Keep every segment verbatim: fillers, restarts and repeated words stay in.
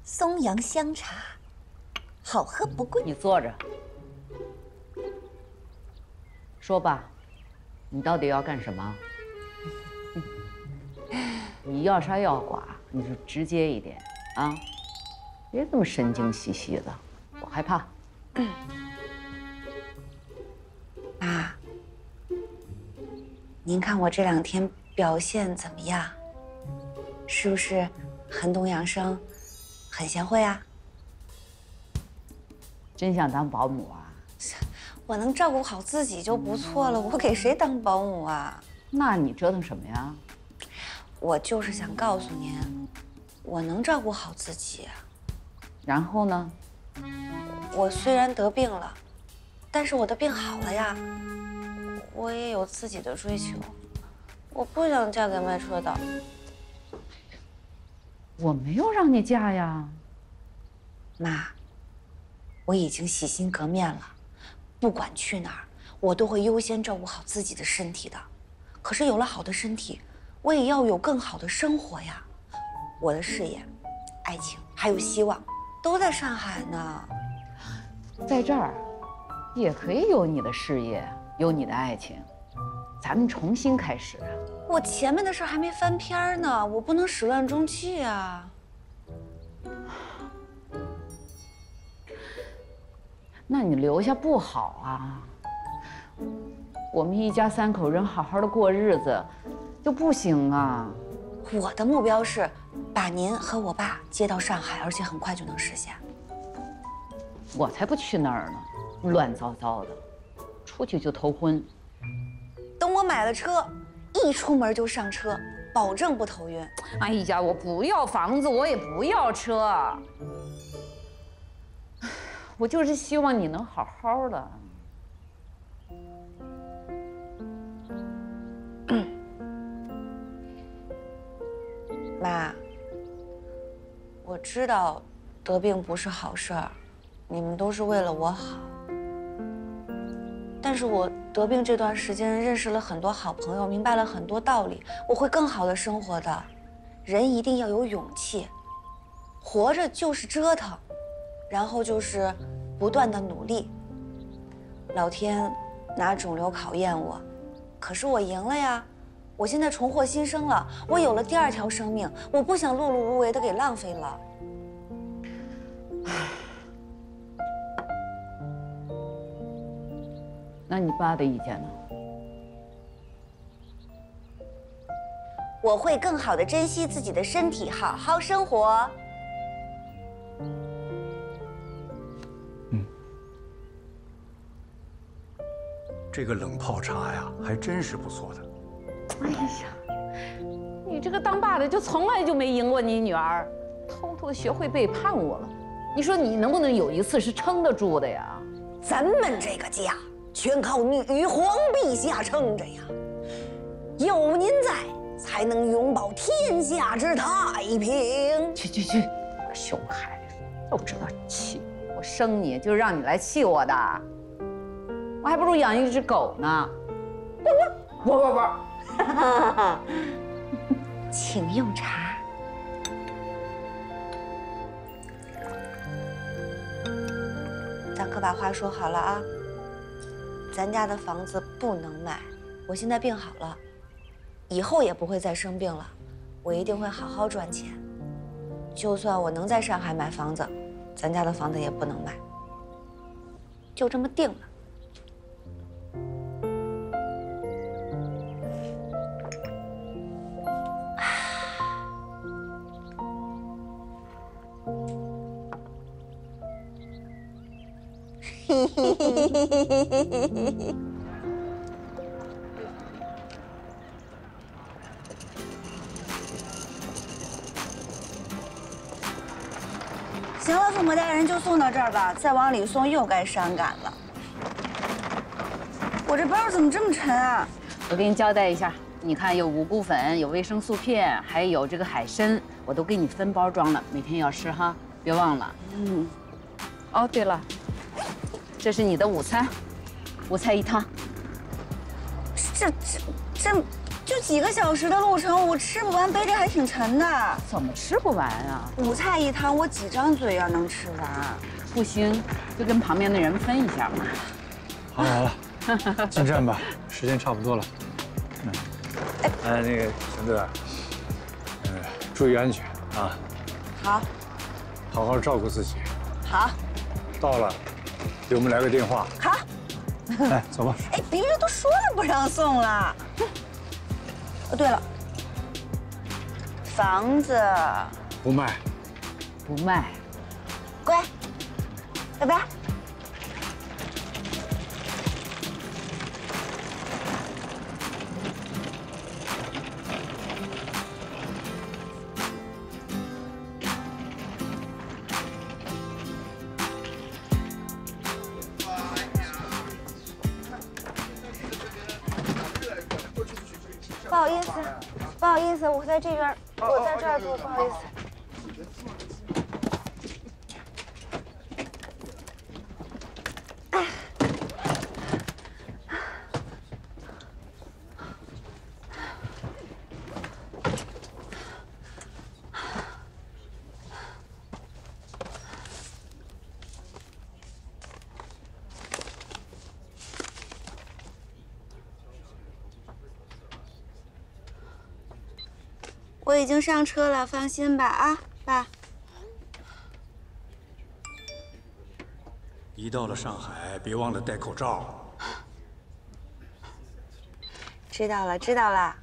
松阳香茶，好喝不贵。 你坐着，说吧，你到底要干什么？你要杀要剐，你就直接一点啊，别这么神经兮兮的，我害怕。 妈，您看我这两天表现怎么样？是不是很懂养生，很贤惠啊？ 真想当保姆啊？ 我能照顾好自己就不错了，我给谁当保姆啊？ 那你折腾什么呀？ 我就是想告诉您，我能照顾好自己。 然后呢？ 我虽然得病了，但是我的病好了呀。我也有自己的追求，我不想嫁给卖车的。 我没有让你嫁呀。 妈，我已经洗心革面了，不管去哪儿，我都会优先照顾好自己的身体的。可是有了好的身体，我也要有更好的生活呀。我的事业、爱情还有希望，都在上海呢。 在这儿，也可以有你的事业，有你的爱情，咱们重新开始啊。 我前面的事还没翻篇呢，我不能始乱终弃啊。 那你留下不好啊。我们一家三口人好好的过日子，就不行啊。 我的目标是把您和我爸接到上海，而且很快就能实现。 我才不去那儿呢，乱糟糟的，出去就头昏。 等我买了车，一出门就上车，保证不头晕。 哎呀，我不要房子，我也不要车，我就是希望你能好好的。 妈，我知道得病不是好事儿，你们都是为了我好。但是我得病这段时间认识了很多好朋友，明白了很多道理，我会更好的生活的。人一定要有勇气，活着就是折腾，然后就是不断的努力。老天拿肿瘤考验我，可是我赢了呀。我现在重获新生了，我有了第二条生命，我不想碌碌无为的给浪费了。 那你爸的意见呢？ 我会更好的珍惜自己的身体，好好生活。 嗯，这个冷泡茶呀，还真是不错的。 哎呀，你这个当爸的就从来就没赢过你女儿，偷偷的学会背叛我了。你说你能不能有一次是撑得住的呀？ 咱们这个家全靠女皇陛下撑着呀，有您在，才能永保天下之太平。 去去去，熊孩子，都知道气！我生你就是让你来气我的，我还不如养一只狗呢。不不不不不。 请用茶。咱可把话说好了啊，咱家的房子不能卖。我现在病好了，以后也不会再生病了，我一定会好好赚钱。就算我能在上海买房子，咱家的房子也不能卖。就这么定了。 行了，送婆家人就送到这儿吧，再往里送又该伤感了。我这包怎么这么沉啊？ 我给你交代一下，你看有五谷粉，有维生素片，还有这个海参，我都给你分包装了，每天要吃哈，别忘了。嗯。哦，对了，这是你的午餐，五菜一汤。 这这这， 就几个小时的路程，我吃不完，背着还挺沉的。 怎么吃不完啊？ 五菜一汤，我几张嘴呀能吃完？ 不行，就跟旁边的人分一下嘛。 好了好了，进站吧，时间差不多了。嗯，哎，那个熊队，呃，注意安全啊。 好， 好好照顾自己。 好， 到了，给我们来个电话。 好。 哎，走吧。 哎，别人都说了不让送了。哦，对了，房子不卖， 不卖。 乖，拜拜。不好意思，不好意思，我在这边，我在这儿住，不好意思。我已经上车了，放心吧，啊，爸。 一到了上海，别忘了戴口罩。 知道了，知道了。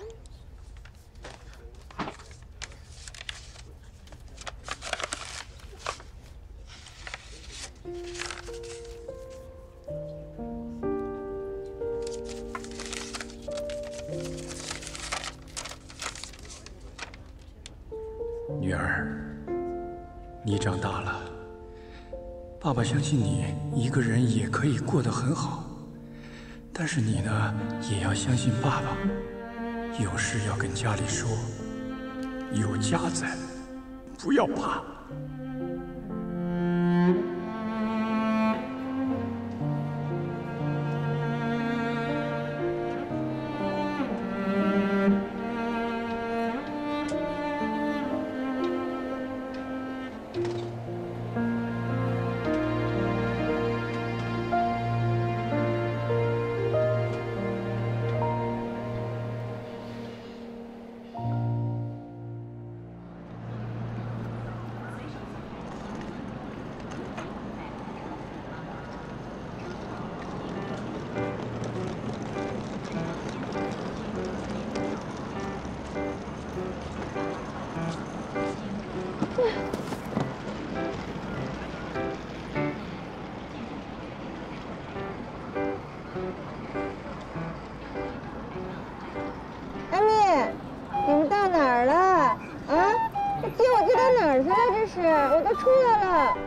女儿，你长大了，爸爸相信你一个人也可以过得很好，但是你呢，也要相信爸爸，有事要跟家里说，有家在，不要怕。 阿蜜，你们到哪儿了？啊，这接我接到哪儿去了？这是，我都出来了。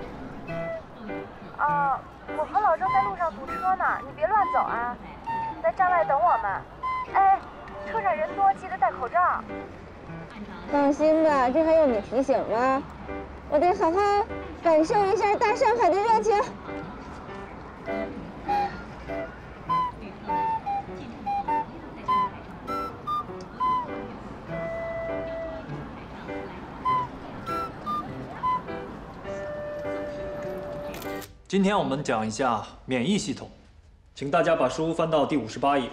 啊，我和老郑在路上堵车呢，你别乱走啊，在站外等我们。哎，车上人多，记得戴口罩。 放心吧，这还用你提醒吗？我得好好感受一下大上海的热情。 今天我们讲一下免疫系统，请大家把书翻到第五十八页。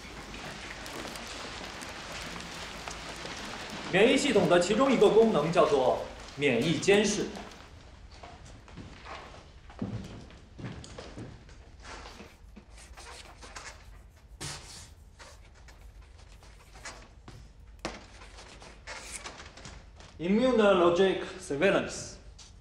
免疫系统的其中一个功能叫做免疫监视。Immunologic surveillance。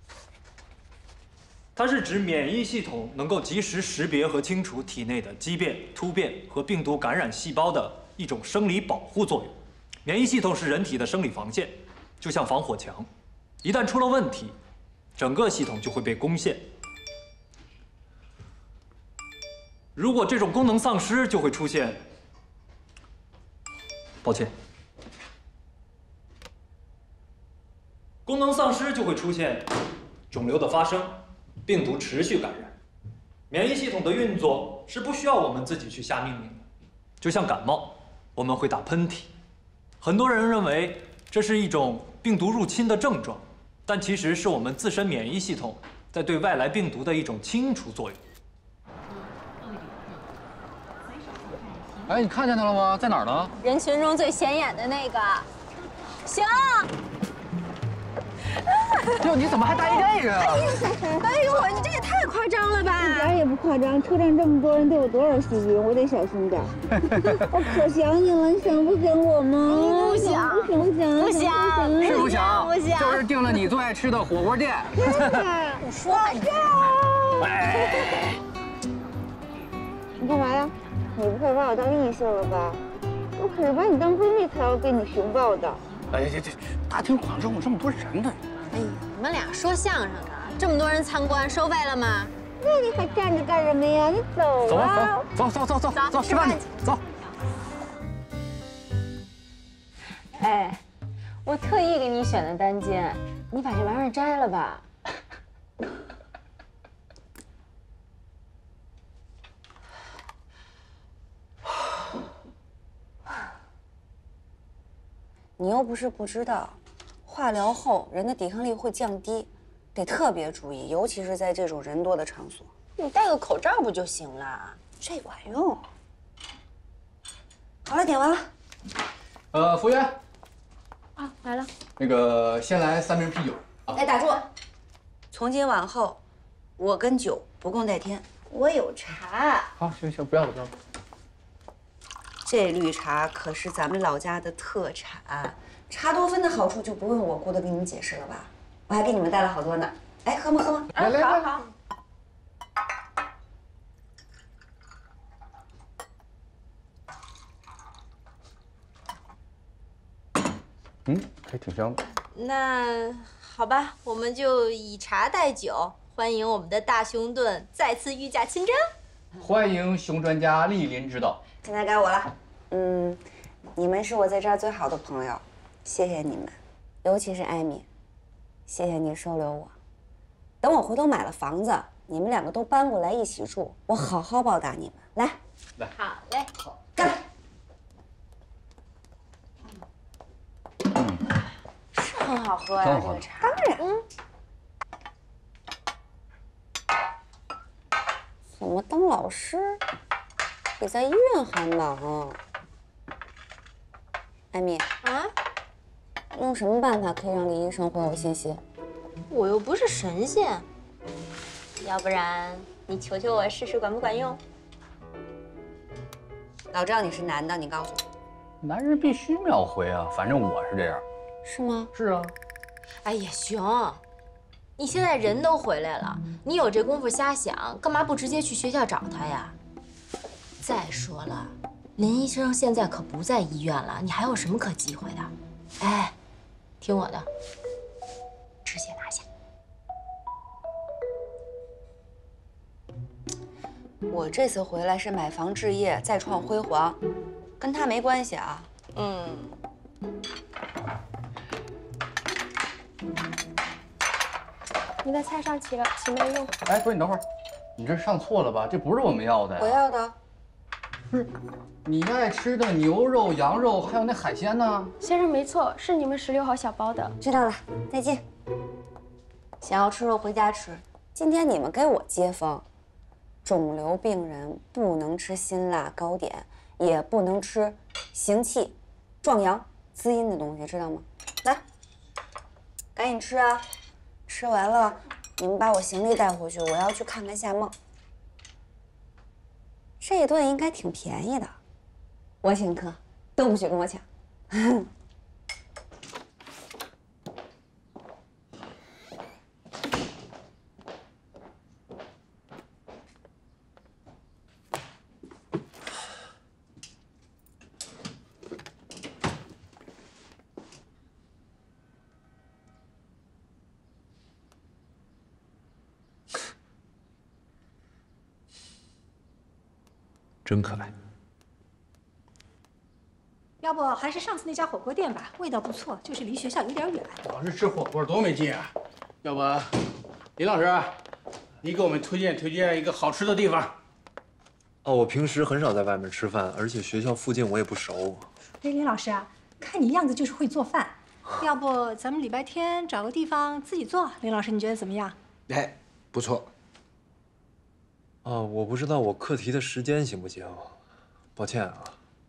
它是指免疫系统能够及时识别和清除体内的畸变、突变和病毒感染细胞的一种生理保护作用。免疫系统是人体的生理防线，就像防火墙，一旦出了问题，整个系统就会被攻陷。如果这种功能丧失，就会出现……抱歉，功能丧失就会出现肿瘤的发生。病毒持续感染，免疫系统的运作是不需要我们自己去下命令的，就像感冒， 我们会打喷嚏。很多人认为这是一种病毒入侵的症状，但其实是我们自身免疫系统在对外来病毒的一种清除作用。 哎，你看见他了吗？在哪儿呢？ 人群中最显眼的那个，行。 哟，你怎么还带这个呀？ 哎呦，你这也太夸张了吧！ 一点也不夸张，车站这么多人，得有多少细菌，我得小心点。我可想你了，你想不想我吗？ 不想， 不想， 不想， 是不想？ 不想。 就是订了你最爱吃的火锅店。 我说吧你。 哎， 你干嘛呀？你不会把我当异性了吧？我可是把你当闺蜜才要给你熊抱的。 哎，这这大庭广众这么多人呢。 哎呀，你们俩说相声的，这么多人参观，收费了吗？ 那你还站着干什么呀？你走啊！ 走走走走走走，吃饭去，走。 哎，我特意给你选的单肩，你把这玩意儿摘了吧。 你又不是不知道，化疗后人的抵抗力会降低，得特别注意，尤其是在这种人多的场所。 你戴个口罩不就行了？ 这管用。好了，点完了。 呃，服务员。 啊，来了。 那个先来三瓶啤酒。 哎，打住！从今往后，我跟酒不共戴天。我有茶。 好，行行，不要了不要了。 这绿茶可是咱们老家的特产，茶多酚的好处就不用我姑的给你们解释了吧？我还给你们带了好多呢。哎，喝吗喝吗？ 来来来，好。嗯，还挺香的。 那好吧，我们就以茶代酒，欢迎我们的大熊顿再次御驾亲征。 欢迎熊专家莅临指导。 现在该我了。嗯，你们是我在这儿最好的朋友，谢谢你们，尤其是艾米，谢谢你收留我。等我回头买了房子，你们两个都搬过来一起住，我好好报答你们。来， 来， 好嘞， 好， 干！ 是很好喝呀，这个茶。 当然。 嗯。 怎么当老师比在医院还忙啊？艾米啊， 用什么办法可以让李医生回我信息？ 我又不是神仙，要不然你求求我试试管不管用？ 老知道你是男的，你告诉我。 男人必须秒回啊，反正我是这样。 是吗？ 是啊。 哎呀，熊，你现在人都回来了，你有这功夫瞎想，干嘛不直接去学校找他呀？再说了，林医生现在可不在医院了，你还有什么可忌讳的？哎，听我的，直接拿下。 我这次回来是买房置业，再创辉煌，跟他没关系啊。 嗯。 你的菜上齐了，请慢用。 哎，不是你等会儿，你这上错了吧？这不是我们要的呀。 我要的。 不是，你爱吃的牛肉、羊肉，还有那海鲜呢。 先生没错，是你们十六号小包的。 知道了，再见。想要吃肉回家吃。今天你们给我接风，肿瘤病人不能吃辛辣糕点，也不能吃行气、壮阳、滋阴的东西，知道吗？来，赶紧吃啊！吃完了，你们把我行李带回去，我要去看看夏梦。这一顿应该挺便宜的，我请客，都不许跟我抢。 真可爱。 要不还是上次那家火锅店吧，味道不错，就是离学校有点远。 老是吃火锅多没劲啊！要不，林老师，你给我们推荐推荐一个好吃的地方。 哦，我平时很少在外面吃饭，而且学校附近我也不熟。 哎，林老师啊，看你样子就是会做饭，要不咱们礼拜天找个地方自己做？林老师，你觉得怎么样？ 哎，不错。 啊，我不知道我课题的时间行不行，抱歉啊。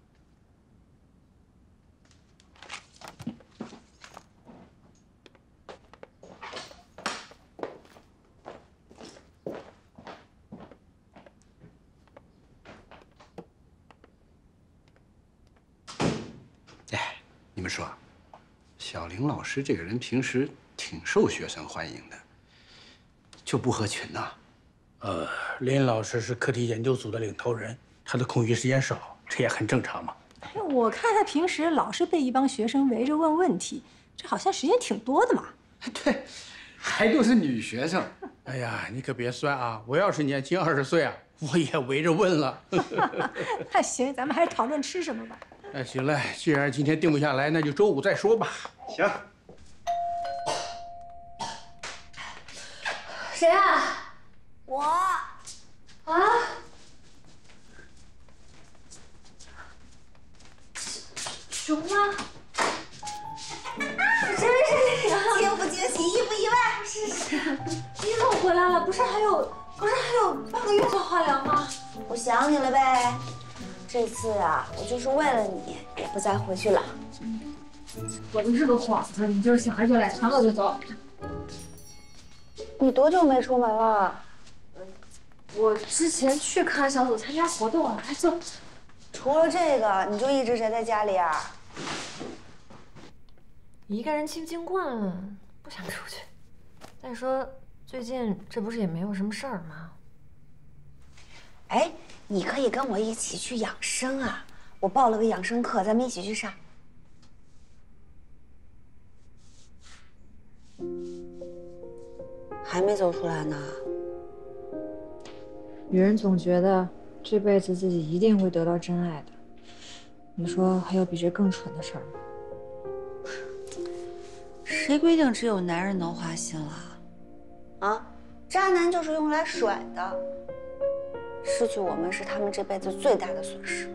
哎，你们说，小林老师这个人平时挺受学生欢迎的，就不合群呐。 呃，林老师是课题研究组的领头人，他的空余时间少，这也很正常嘛。 哎，我看他平时老是被一帮学生围着问问题，这好像时间挺多的嘛。 对，还都是女学生。 哎呀，你可别酸啊！我要是年轻二十岁啊，我也围着问了。 那行，咱们还是讨论吃什么吧。 那行了，既然今天定不下来，那就周五再说吧。 行。 谁啊？ 我啊？熊吗？真是你啊！ 惊不惊喜，意不意外？ 是是，你怎么回来了？不是还有不是还有半个月做化疗吗？ 我想你了呗。这次啊，我就是为了你，也不再回去了。 我就是个幌子，你就是想来就来，想走就走。 你多久没出门了？ 我之前去看小组参加活动了，还就除了这个，你就一直宅在家里啊？ 一个人气不劲惯了，不想出去。再说最近这不是也没有什么事儿吗？ 哎，你可以跟我一起去养生啊！我报了个养生课，咱们一起去上。还没走出来呢。 女人总觉得这辈子自己一定会得到真爱的，你说还有比这更蠢的事儿吗？ 谁规定只有男人能花心了？啊，渣男就是用来甩的，失去我们是他们这辈子最大的损失。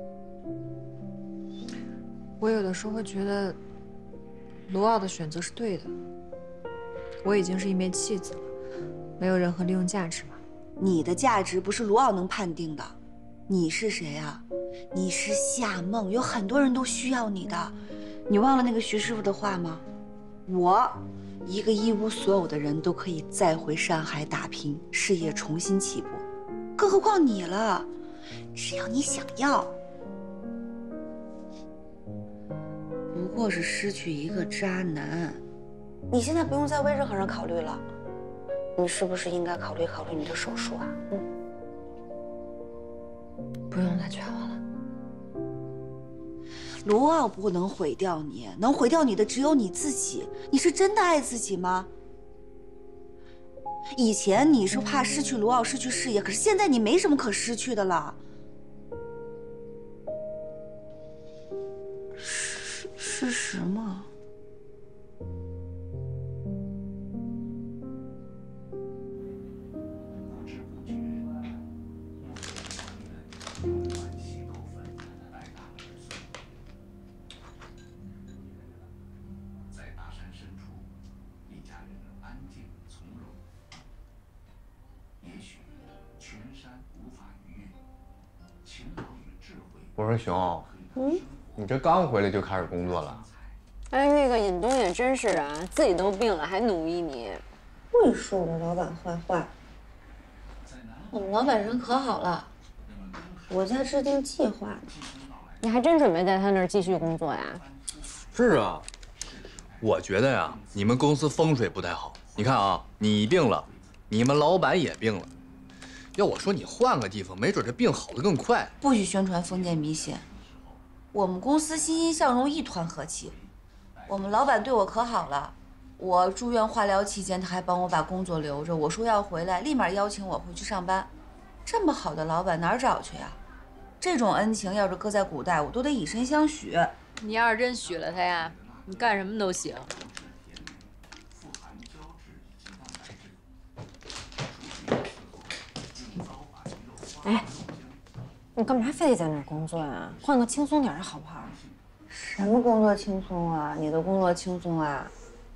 我有的时候会觉得，卢奥的选择是对的。我已经是一枚弃子了，没有任何利用价值嘛。 你的价值不是卢奥能判定的。你是谁啊？你是夏梦，有很多人都需要你的。你忘了那个徐师傅的话吗？我，一个一无所有的人都可以再回山海打拼，事业重新起步，更何况你了？只要你想要。不过是失去一个渣男。你现在不用再为任何人考虑了，你是不是应该考虑考虑你的手术啊？嗯， 不用再劝我了。 卢奥不能毁掉你，能毁掉你的只有你自己。你是真的爱自己吗？以前你是怕失去卢奥，失去事业，可是现在你没什么可失去的了。事事实吗？ 我说熊， 嗯， 你这刚回来就开始工作了？ 哎，那个尹东也真是啊，自己都病了还奴役你， 会说我老板坏话。我们老板人可好了，我在制定计划呢。 你还真准备在他那儿继续工作呀？ 是啊，我觉得呀，你们公司风水不太好。你看啊，你病了，你们老板也病了。要我说，你换个地方，没准这病好得更快。 不许宣传封建迷信。我们公司欣欣向荣，一团和气。我们老板对我可好了，我住院化疗期间，他还帮我把工作留着。我说要回来，立马邀请我回去上班。这么好的老板哪儿找去呀？这种恩情要是搁在古代，我都得以身相许。 你要是真许了他呀，你干什么都行。 哎， 你干嘛非得在那儿工作呀？换个轻松点的好不好？ 什么工作轻松啊？你的工作轻松啊？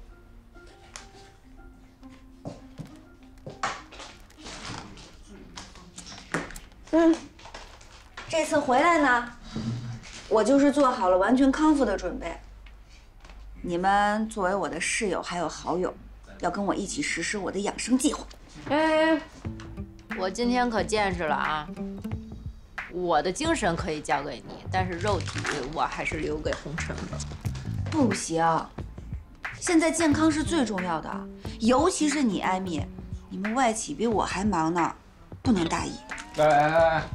嗯，这次回来呢，我就是做好了完全康复的准备。你们作为我的室友还有好友，要跟我一起实施我的养生计划。 哎，我今天可见识了啊！我的精神可以交给你，但是肉体我还是留给红尘吧。 不行，现在健康是最重要的，尤其是你艾米，你们外企比我还忙呢，不能大意。 哎哎哎哎，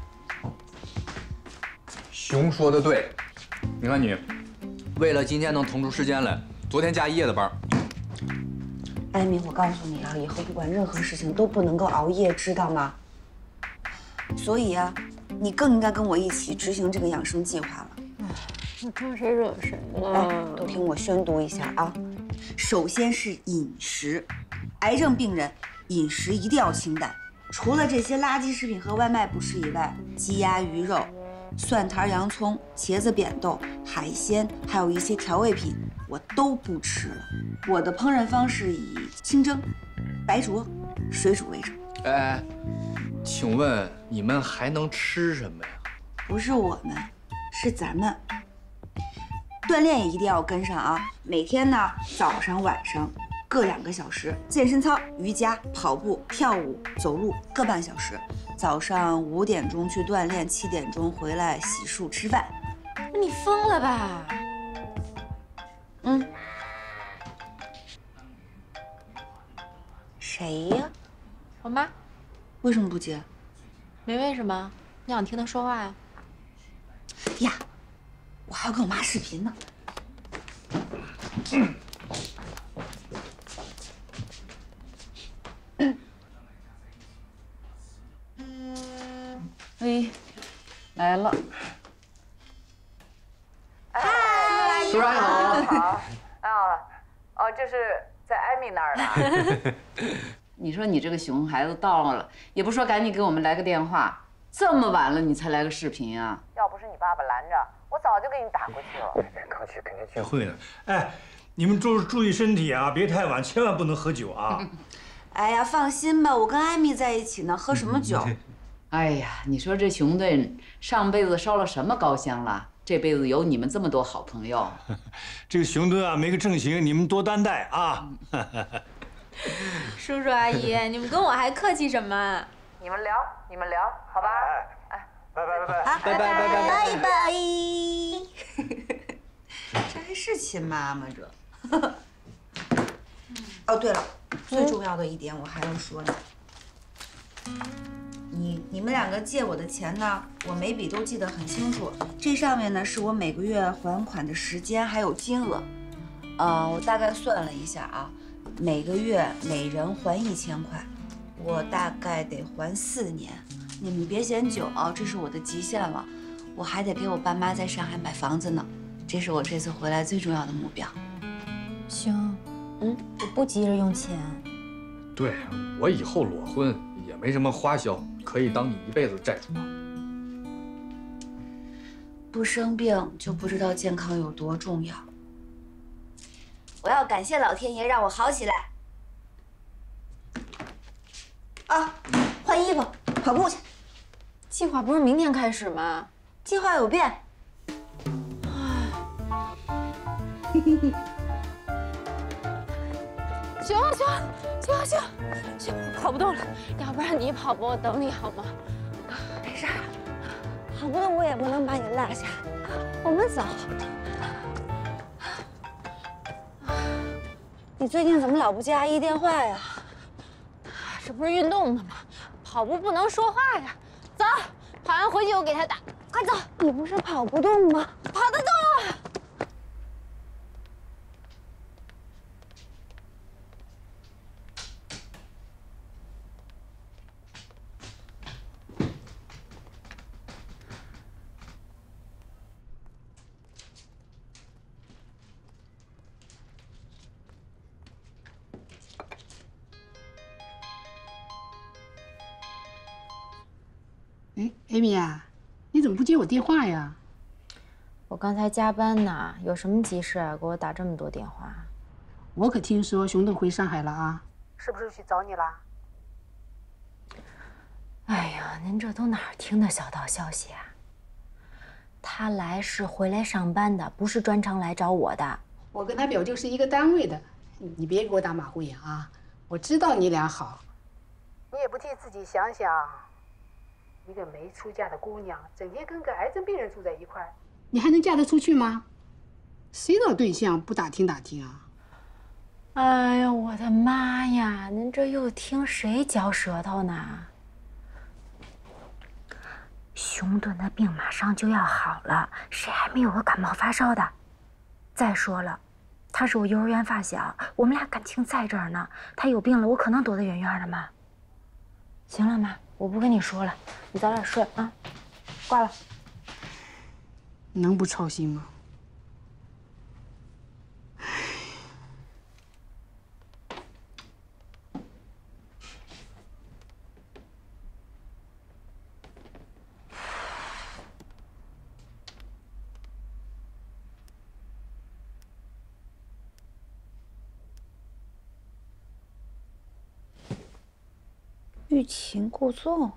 熊说的对，你看你，为了今天能腾出时间来，昨天加一夜的班。 艾米，我告诉你啊，以后不管任何事情都不能够熬夜，知道吗？所以啊，你更应该跟我一起执行这个养生计划了。 那招谁惹谁了？ 哎，都听我宣读一下啊。首先是饮食，癌症病人饮食一定要清淡，除了这些垃圾食品和外卖不吃以外，鸡鸭鱼肉、蒜苔、洋葱、茄子、扁豆、海鲜，还有一些调味品，我都不吃了。我的烹饪方式以清蒸、白灼、水煮为主。 哎，请问你们还能吃什么呀？ 不是我们，是咱们。锻炼也一定要跟上啊！每天呢，早上晚上各两个小时，健身操、瑜伽、跑步、跳舞、走路各半小时。早上五点钟去锻炼，七点钟回来洗漱吃饭。 你疯了吧？ 嗯。谁呀？ 我妈。 为什么不接？ 没为什么，你想听她说话呀？ 呀，我还要跟我妈视频呢。 哎，来了。 嗨， 叔叔阿姨好。 好。啊，哦，这是在艾米那儿呢。 你说你这个熊孩子到了，也不说赶紧给我们来个电话，这么晚了你才来个视频啊？ 要不是你爸爸拦着，我早就给你打过去了。 刚去肯定聚会呢。哎，你们注注意身体啊，别太晚，千万不能喝酒啊。 哎呀，放心吧，我跟艾米在一起呢，喝什么酒？ 哎呀，你说这熊顿上辈子烧了什么高香了？这辈子有你们这么多好朋友。 这个熊顿啊，没个正形，你们多担待啊。 叔叔阿姨，你们跟我还客气什么？ 你们聊，你们聊，好吧？哎， 拜拜拜拜， 好， 拜拜拜拜拜拜。这还是亲妈吗？这。哦，对了，最重要的一点我还要说呢。你你们两个借我的钱呢，我每笔都记得很清楚。这上面呢是我每个月还款的时间还有金额。呃，我大概算了一下啊，每个月每人还一千块，我大概得还四年。你们别嫌久啊，这是我的极限了。我还得给我爸妈在上海买房子呢，这是我这次回来最重要的目标。 熊，嗯，我不急着用钱。 对，我以后裸婚也没什么花销，可以当你一辈子债主。 不生病就不知道健康有多重要。我要感谢老天爷让我好起来。啊，换衣服，跑步去。 计划不是明天开始吗？ 计划有变。 行行行行行，跑不动了，要不然你跑步，我等你好吗？没事，跑不动我也不能把你落下，我们走。你最近怎么老不接阿姨电话呀？这不是运动呢吗？跑步不能说话呀。走，跑完回去我给他打，快走。你不是跑不动吗？跑得动啊。 哎，艾米啊， 你怎么不接我电话呀？ 我刚才加班呢，有什么急事啊？给我打这么多电话。 我可听说熊顿回上海了啊， 是不是去找你啦？ 哎呀，您这都哪儿听的小道消息啊？他来是回来上班的，不是专程来找我的。 我跟他表舅是一个单位的，你别给我打马虎眼啊！我知道你俩好。 你也不替自己想想，一个没出嫁的姑娘，整天跟个癌症病人住在一块儿， 你还能嫁得出去吗？谁找对象不打听打听啊？ 哎呀，我的妈呀！您这又听谁嚼舌头呢？熊顿的病马上就要好了，谁还没有个感冒发烧的？再说了，他是我幼儿园发小，我们俩感情在这儿呢。他有病了，我可能躲得远远的吗？行了，妈，我不跟你说了，你早点睡啊。挂了。 能不操心吗？ 欲擒故纵，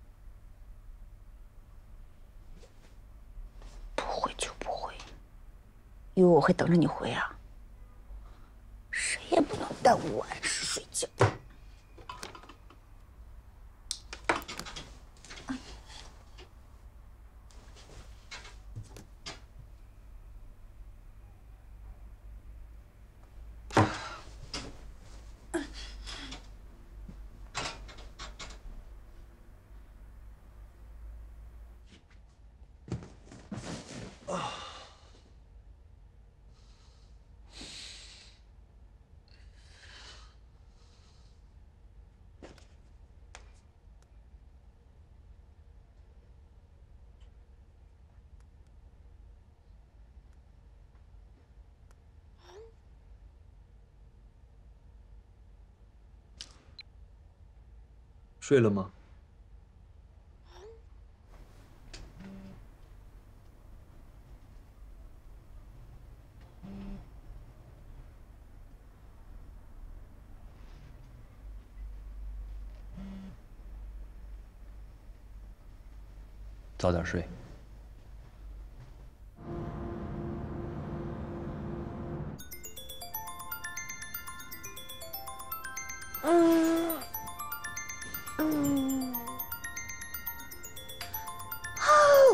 不回就不回，以为我会等着你回啊？谁也不能耽误我按时睡觉。 睡了吗？早点睡。 嗯嗯。哦。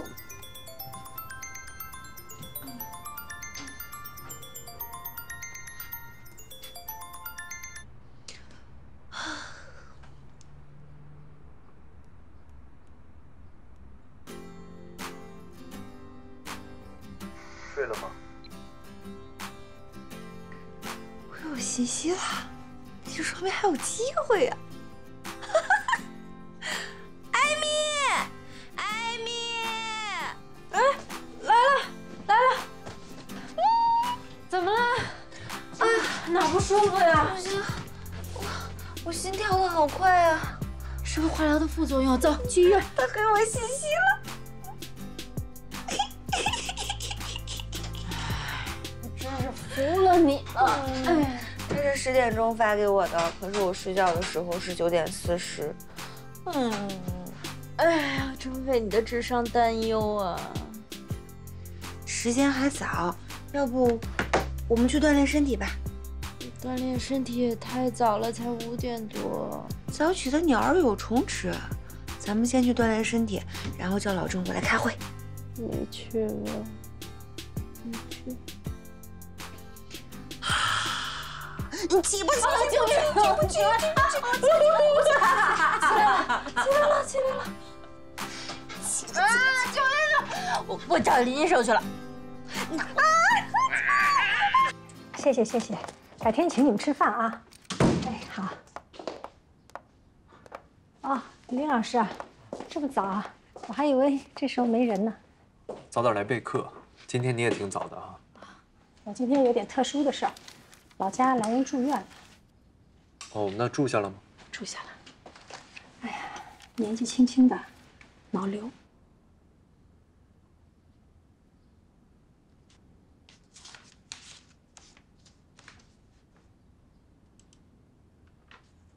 睡了吗？ 我有信息了，这说明还有机会呀、啊！艾米，艾米， 哎，来了，来了。嗯，怎么了？啊，哪不舒服呀？ 不行，我我心跳的好快啊！ 是不是化疗的副作用？走，去医院。 他给我信息了。 服了你了！哎， 这是十点钟发给我的，可是我睡觉的时候是九点四十。 嗯，哎呀，真为你的智商担忧啊！ 时间还早，要不我们去锻炼身体吧？ 锻炼身体也太早了，才五点多。 早起的鸟儿有虫吃，咱们先去锻炼身体，然后叫老郑过来开会。 你去吧，你去。 你起不起来？ 救命！ 起不起来？起不起来？ 起来了！起来了！起来了！啊！救命！我我找林医生去了。 啊！谢谢谢谢，改天请你们吃饭啊。哎，好。哦，林老师，这么早啊？我还以为这时候没人呢。 早点来备课，今天你也挺早的啊。 我今天有点特殊的事儿。老家来人住院了。 哦，那住下了吗？ 住下了。哎呀，年纪轻轻的，脑瘤。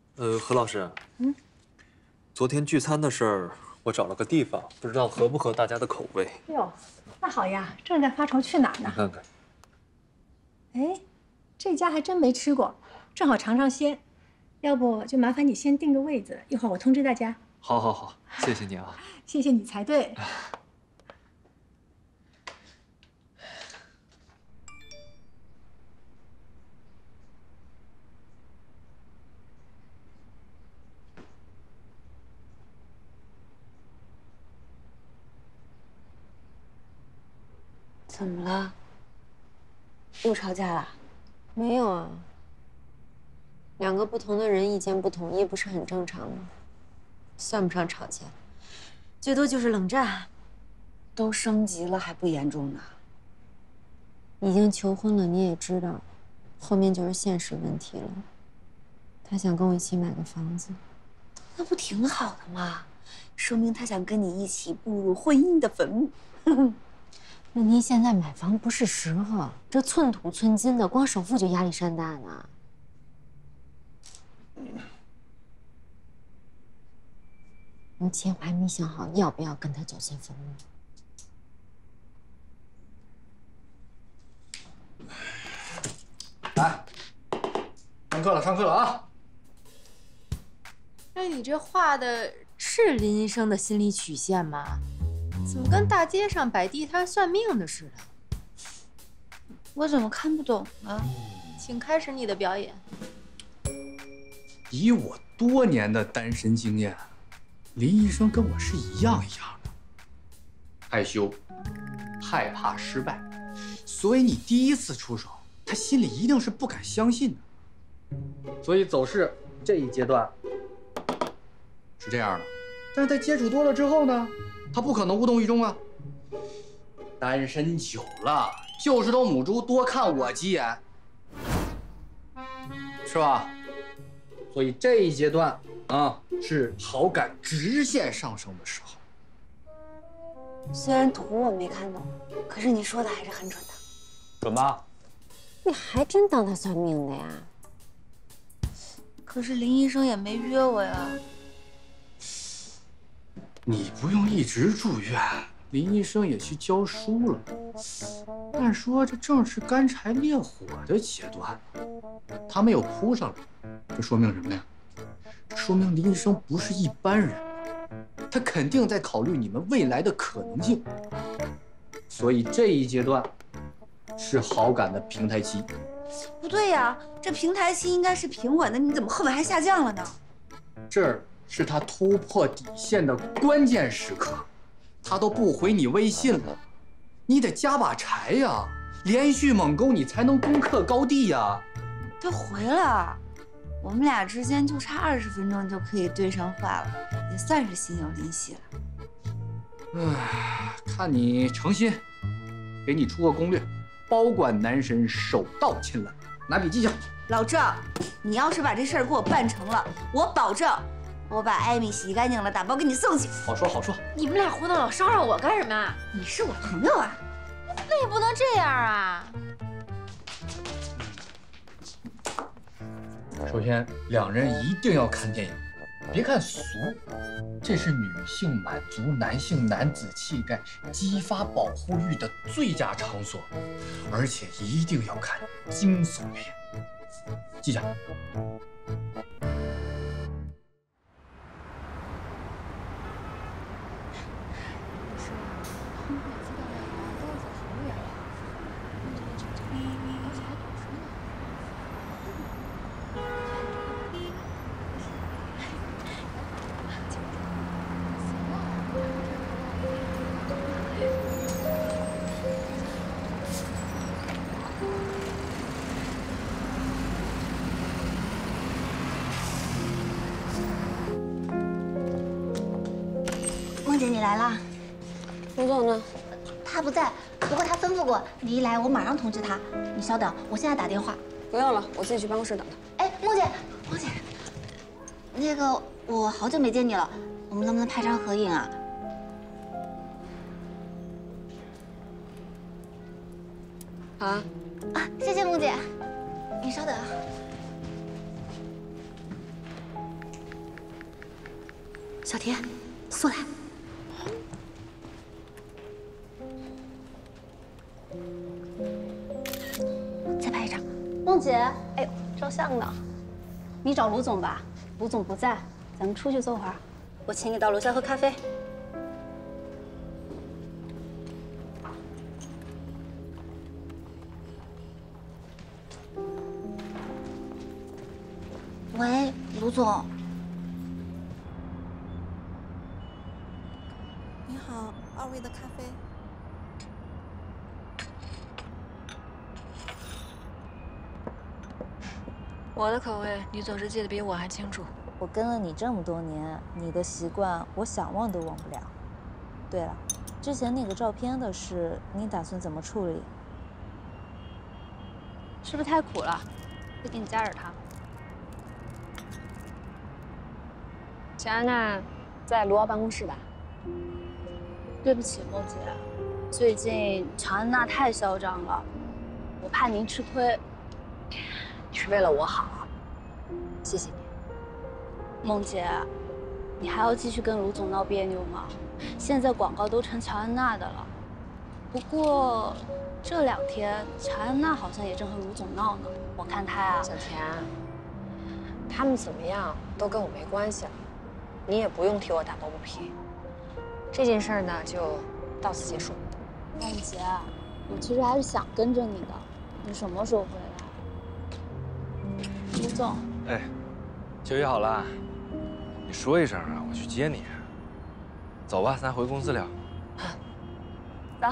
呃，何老师， 嗯， 昨天聚餐的事儿，我找了个地方，不知道合不合大家的口味。 哟，那好呀，正在发愁去哪儿呢？ 你看看， 哎，这家还真没吃过，正好尝尝鲜。要不就麻烦你先定个位子，一会儿我通知大家。 好，好，好，谢谢你啊。 谢谢你才对。 怎么了？又吵架了？ 没有啊。两个不同的人意见不统一，不是很正常吗？算不上吵架， 最多就是冷战。都升级了还不严重呢？ 已经求婚了，你也知道，后面就是现实问题了。他想跟我一起买个房子， 那不挺好的吗？说明他想跟你一起步入婚姻的坟墓。 问题现在买房不是时候，这寸土寸金的，光首付就压力山大呢。目前我还没想好要不要跟他走进坟墓。 来，上课了，上课了啊！ 哎，你这画的是林医生的心理曲线吗？怎么跟大街上摆地摊算命的似的？ 我怎么看不懂呢？ 请开始你的表演。 以我多年的单身经验，林医生跟我是一样一样的，害羞，害怕失败，所以你第一次出手，他心里一定是不敢相信的。所以走势这一阶段是这样的，但是在接触多了之后呢，他不可能无动于衷啊。单身久了，就是头母猪，多看我几眼，是吧？所以这一阶段啊，是好感直线上升的时候。 虽然图我没看懂，可是你说的还是很准的。 准吧？ 你还真当他算命的呀？ 可是林医生也没约我呀。 你不用一直住院，林医生也去教书了。但说这正是干柴烈火的阶段，他没有扑上来，这说明什么呀？说明林医生不是一般人，他肯定在考虑你们未来的可能性。所以这一阶段是好感的平台期。 不对呀，这平台期应该是平稳的，你怎么后面还下降了呢？ 这儿是他突破底线的关键时刻，他都不回你微信了，你得加把柴呀，连续猛攻你才能攻克高地呀。 他回了，我们俩之间就差二十分钟就可以对上话了，也算是心有灵犀了。 唉，看你诚心，给你出个攻略，保管男神手到擒来，拿笔记下。 老郑，你要是把这事儿给我办成了，我保证我把艾米洗干净了，打包给你送去。 好说好说。 你们俩胡闹老伤着我干什么啊？ 你是我朋友啊。 那也不能这样啊。 首先，两人一定要看电影，别看俗，这是女性满足男性男子气概、激发保护欲的最佳场所，而且一定要看惊悚片，记下。 梦姐，你来啦。 吴总呢？ 他不在，不过他吩咐过，你一来我马上通知他。你稍等，我现在打电话。 不用了，我自己去办公室等他。 哎，梦姐，梦姐，那个我好久没见你了，我们能不能拍张合影啊？ 好啊。 啊，谢谢梦姐。你稍等啊。 小田，速来。再拍一张。 梦姐，哎呦，照相呢。你找卢总吧，卢总不在，咱们出去坐会儿。我请你到楼下喝咖啡。 喂，卢总。 你好，二位的咖啡。 我的口味，你总是记得比我还清楚。 我跟了你这么多年，你的习惯我想忘都忘不了。对了，之前那个照片的事，你打算怎么处理？ 是不是太苦了？再给你加点糖。 乔安娜在卢奥办公室吧？对不起，梦姐，最近乔安娜太嚣张了，我怕您吃亏。你是为了我好，谢谢你。梦姐，你还要继续跟卢总闹别扭吗？现在广告都成乔安娜的了。不过这两天乔安娜好像也正和卢总闹呢，我看她啊。 小田，他们怎么样都跟我没关系了。 你也不用替我打抱不平，这件事儿呢就到此结束。 梦姐，我其实还是想跟着你的，你什么时候回来？卢总， 哎，就约好了，你说一声啊，我去接你。走吧，咱回公司聊。 走。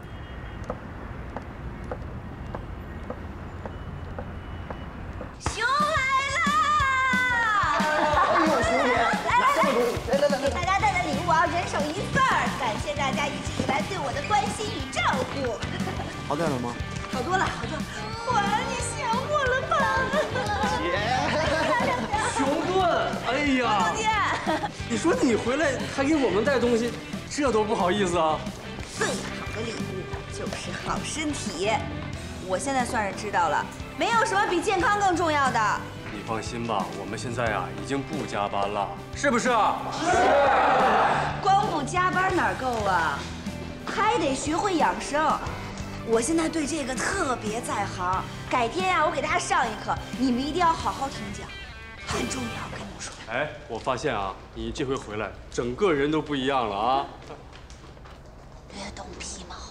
熊来啦！ 哎呦，熊姐！ 来来来， 给大家带的礼物啊，人手一份儿，感谢大家一直以来对我的关心与照顾。 好点了吗？ 好多了，好多了。环，你想我了吧？ 姐，熊顿，哎呀， 总监， 你说你回来还给我们带东西，这多不好意思啊！ 最好的礼物就是好身体。我现在算是知道了，没有什么比健康更重要的。 你放心吧，我们现在啊已经不加班了，是不是？ 是。光顾加班哪够啊？还得学会养生。我现在对这个特别在行，改天呀、啊，我给大家上一课，你们一定要好好听讲，很重要，跟你们说。 哎，我发现啊，你这回回来，整个人都不一样了啊！ 略懂皮毛。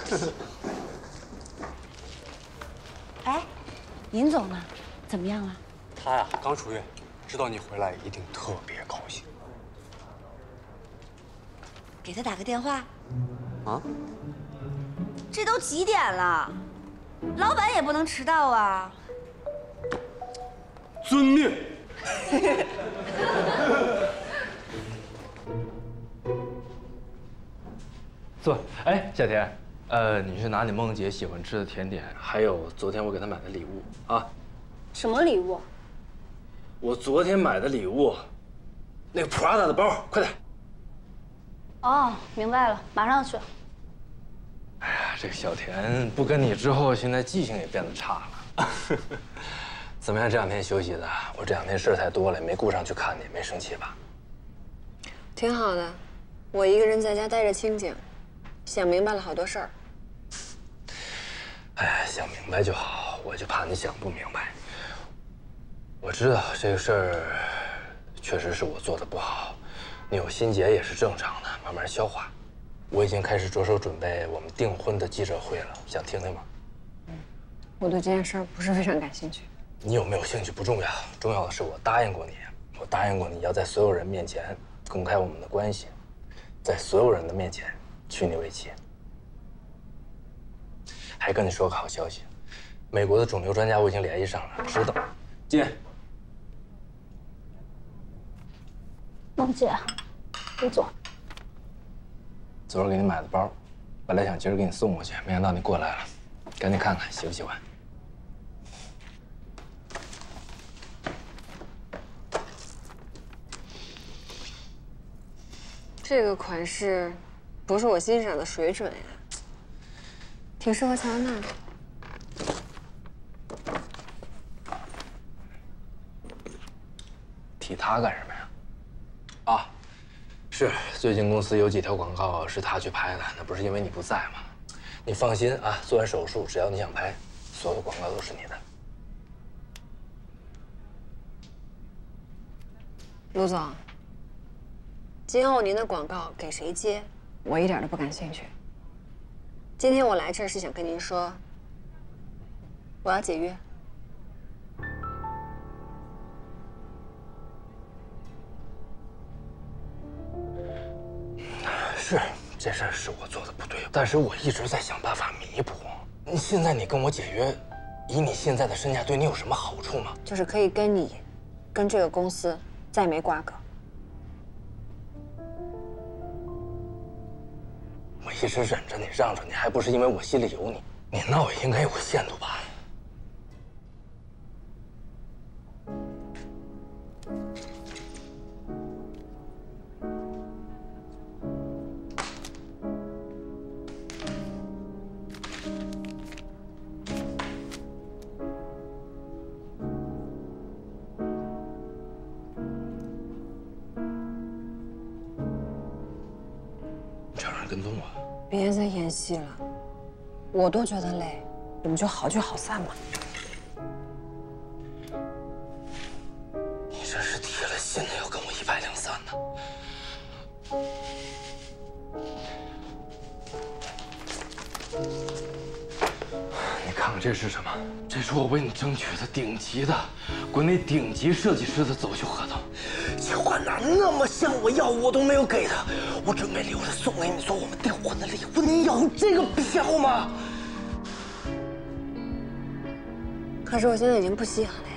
哎，林总呢？怎么样了？ 他呀，刚出院，知道你回来一定特别高兴。 给他打个电话。 啊？ 这都几点了？老板也不能迟到啊。 遵命。 坐。哎，小田，呃，你是拿你梦姐喜欢吃的甜点，还有昨天我给她买的礼物啊？ 什么礼物？ 我昨天买的礼物，那个 Prada 的包，快点！ 哦，明白了，马上去。 哎呀，这个小田不跟你之后，现在记性也变得差了。怎么样？这两天休息的？我这两天事儿太多了，没顾上去看你，没生气吧？ 挺好的，我一个人在家待着清静，想明白了好多事儿。 哎，想明白就好，我就怕你想不明白。 我知道这个事儿确实是我做的不好，你有心结也是正常的，慢慢消化。我已经开始着手准备我们订婚的记者会了，想听听吗？ 我对这件事儿不是非常感兴趣。 你有没有兴趣不重要，重要的是我答应过你，我答应过你要在所有人面前公开我们的关系，在所有人的面前娶你为妻。还跟你说个好消息，美国的肿瘤专家我已经联系上了，知道。进。 梦姐，卢总， 昨儿给你买的包，本来想今儿给你送过去，没想到你过来了，赶紧看看喜不喜欢。 这个款式不是我欣赏的水准呀，挺适合乔安娜的。 提它干什么呀？啊， 是，最近公司有几条广告是他去拍的，那不是因为你不在吗？你放心啊，做完手术，只要你想拍，所有的广告都是你的。 陆总，今后您的广告给谁接，我一点都不感兴趣。今天我来这儿是想跟您说，我要解约。 是，这事儿是我做的不对，但是我一直在想办法弥补。你现在你跟我解约，以你现在的身价，对你有什么好处吗？ 就是可以跟你，跟这个公司再没瓜葛。 我一直忍着你，让着你，还不是因为我心里有你？你闹也应该有个限度吧？跟踪我， 别再演戏了，我都觉得累，我们就好聚好散嘛。 你这是铁了心的要跟我一拍两散呢？你看看这是什么？这是我为你争取的顶级的国内顶级设计师的走秀合同。这话哪那么像我要我都没有给他，我准备留着送给你做我们订婚的礼物。你有这个必要吗？ 可是我现在已经不稀罕了呀。